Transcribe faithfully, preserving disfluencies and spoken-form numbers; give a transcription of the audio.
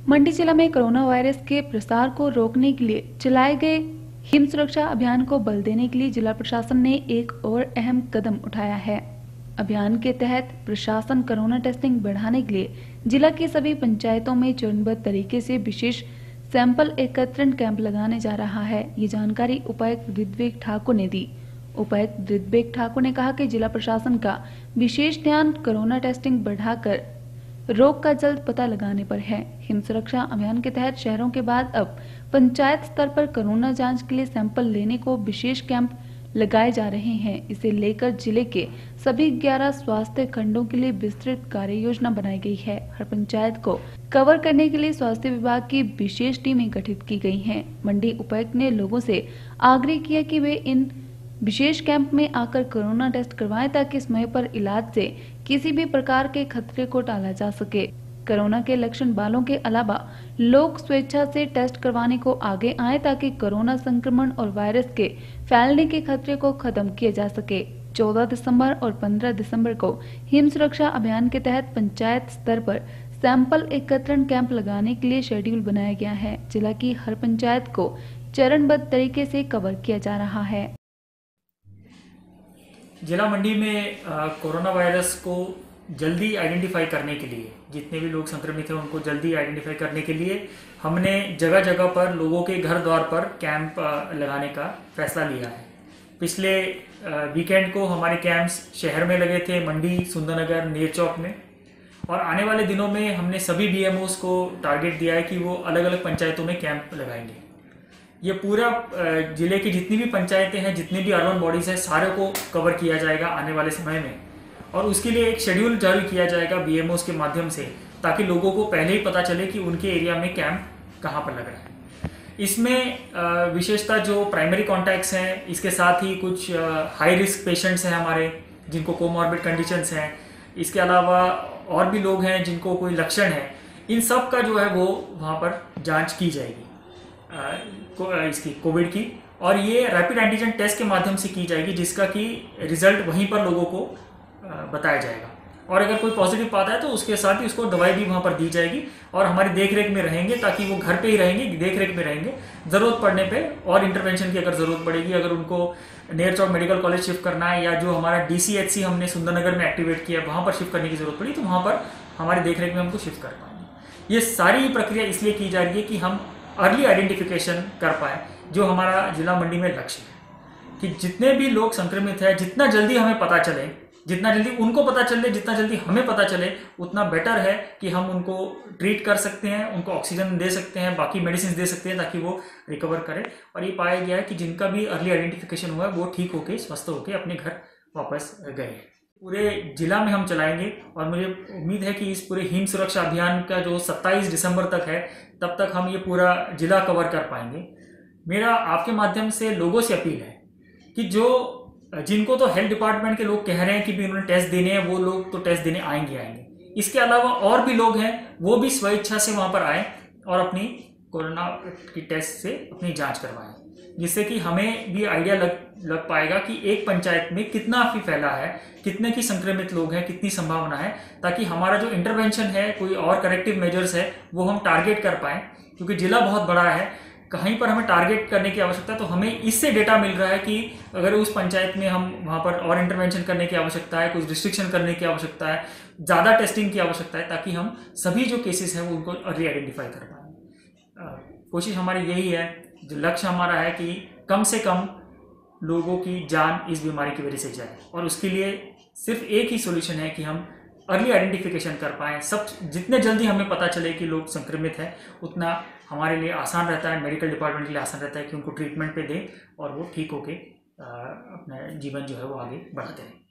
मंडी जिला में corona virus के प्रसार को रोकने के लिए चलाए गए हिम सुरक्षा अभियान को बल देने के लिए जिला प्रशासन ने एक और अहम कदम उठाया है। अभियान के तहत प्रशासन कोरोना टेस्टिंग बढ़ाने के लिए जिला की सभी पंचायतों में चरणबद्ध तरीके से विशेष सैंपल एकत्रण कैंप लगाने जा रहा है। ये जानकारी उपायुक्त ऋत्विक ठाकुर ने दी। उपायुक्त ऋत्विक ठाकुर ने कहा कि जिला प्रशासन का विशेष ध्यान कोरोना टेस्टिंग बढ़ाकर रोग का जल्द पता लगाने पर है। हिम सुरक्षा अभियान के तहत शहरों के बाद अब पंचायत स्तर पर कोरोना जांच के लिए सैंपल लेने को विशेष कैंप लगाए जा रहे हैं। इसे लेकर जिले के सभी ग्यारह स्वास्थ्य खंडों के लिए विस्तृत कार्य योजना बनाई गई है। हर पंचायत को कवर करने के लिए स्वास्थ्य विभाग की विशेष टीमें गठित की गई हैं। मंडी उपायुक्त ने लोगों से आग्रह किया कि वे इन विशेष कैंप में आकर कोरोना टेस्ट करवाएं ताकि समय पर इलाज से किसी भी प्रकार के खतरे को टाला जा सके। कोरोना के लक्षण वालों के अलावा लोग स्वेच्छा से टेस्ट करवाने को आगे आए ताकि कोरोना संक्रमण और वायरस के फैलने के खतरे को खत्म किया जा सके। चौदह दिसंबर और पंद्रह दिसंबर को हिम सुरक्षा अभियान के तहत पंचायत स्तर पर सैंपल एकत्रण कैंप लगाने के लिए शेड्यूल बनाया गया है। जिला की हर पंचायत को चरणबद्ध तरीके से कवर किया जा रहा है। जिला मंडी में कोरोना वायरस को जल्दी आइडेंटिफाई करने के लिए, जितने भी लोग संक्रमित हैं उनको जल्दी आइडेंटिफाई करने के लिए हमने जगह जगह पर लोगों के घर द्वार पर कैंप लगाने का फैसला लिया है। पिछले वीकेंड को हमारे कैंप्स शहर में लगे थे, मंडी, सुंदरनगर, नेर चौक में, और आने वाले दिनों में हमने सभी बीएमओस को टारगेट दिया है कि वो अलग अलग पंचायतों में कैंप लगाएंगे। ये पूरा जिले की जितनी भी पंचायतें हैं, जितनी भी अर्बन बॉडीज हैं, सारे को कवर किया जाएगा आने वाले समय में, और उसके लिए एक शेड्यूल जारी किया जाएगा बीएमओस के माध्यम से, ताकि लोगों को पहले ही पता चले कि उनके एरिया में कैंप कहाँ पर लग रहा है। इसमें विशेषता जो प्राइमरी कॉन्टैक्ट्स हैं, इसके साथ ही कुछ हाई रिस्क पेशेंट्स हैं हमारे, जिनको कोमॉर्बिड कंडीशंस हैं, इसके अलावा और भी लोग हैं जिनको कोई लक्षण है, इन सब का जो है वो वहाँ पर जाँच की जाएगी को, इसकी कोविड की, और ये रैपिड एंटीजन टेस्ट के माध्यम से की जाएगी, जिसका कि रिजल्ट वहीं पर लोगों को बताया जाएगा। और अगर कोई पॉजिटिव पाता है तो उसके साथ ही उसको दवाई भी वहाँ पर दी जाएगी, और हमारी देख रेख में रहेंगे, ताकि वो घर पे ही रहेंगे, देख रेख में रहेंगे। ज़रूरत पड़ने पे और इंटरवेंशन की अगर ज़रूरत पड़ेगी, अगर उनको Ner Chowk medical college shift करना है, या जो हमारा डीसीएचसी हमने सुंदरनगर में एक्टिवेट किया वहाँ पर शिफ्ट करने की ज़रूरत पड़ी, तो वहाँ पर हमारी देख रेख में हमको शिफ्ट कर पाएंगे। ये सारी प्रक्रिया इसलिए की जा रही है कि हम अर्ली आइडेंटिफिकेशन कर पाए, जो हमारा जिला मंडी में लक्ष्य है कि जितने भी लोग संक्रमित हैं, जितना जल्दी हमें पता चले, जितना जल्दी उनको पता चले, जितना जल्दी हमें पता चले, उतना बेटर है कि हम उनको ट्रीट कर सकते हैं, उनको ऑक्सीजन दे सकते हैं, बाकी मेडिसिन दे सकते हैं, ताकि वो रिकवर करें। और ये पाया गया है कि जिनका भी अर्ली आइडेंटिफिकेशन हुआ है वो ठीक होके, स्वस्थ होके अपने घर वापस गए। पूरे जिला में हम चलाएंगे, और मुझे उम्मीद है कि इस पूरे हिम सुरक्षा अभियान का जो सत्ताईस दिसंबर तक है, तब तक हम ये पूरा जिला कवर कर पाएंगे। मेरा आपके माध्यम से लोगों से अपील है कि जो जिनको तो हेल्थ डिपार्टमेंट के लोग कह रहे हैं कि भी उन्होंने टेस्ट देने हैं, वो लोग तो टेस्ट देने आएंगे आएंगे इसके अलावा और भी लोग हैं, वो भी स्वेच्छा से वहाँ पर आए और अपनी कोरोना की टेस्ट से अपनी जाँच करवाएं, जिससे कि हमें भी आइडिया लग लग पाएगा कि एक पंचायत में कितना भी फैला है, कितने की संक्रमित लोग हैं, कितनी संभावना है, ताकि हमारा जो इंटरवेंशन है, कोई और करेक्टिव मेजर्स है, वो हम टारगेट कर पाएँ। क्योंकि जिला बहुत बड़ा है, कहीं पर हमें टारगेट करने की आवश्यकता है, तो हमें इससे डेटा मिल रहा है कि अगर उस पंचायत में हम वहाँ पर और इंटरवेंशन करने की आवश्यकता है, कुछ रिस्ट्रिक्शन करने की आवश्यकता है, ज़्यादा टेस्टिंग की आवश्यकता है, ताकि हम सभी जो केसेस हैं वो उनको अर्ली आइडेंटिफाई कर पाएँ। कोशिश हमारी यही है, जो लक्ष्य हमारा है कि कम से कम लोगों की जान इस बीमारी की वजह से जाए, और उसके लिए सिर्फ एक ही सोल्यूशन है कि हम अर्ली आइडेंटिफिकेशन कर पाएँ। सब जितने जल्दी हमें पता चले कि लोग संक्रमित हैं, उतना हमारे लिए आसान रहता है, मेडिकल डिपार्टमेंट के लिए आसान रहता है कि उनको ट्रीटमेंट पे दें और वो ठीक होके अपना जीवन जो है वो आगे बढ़ाते रहें।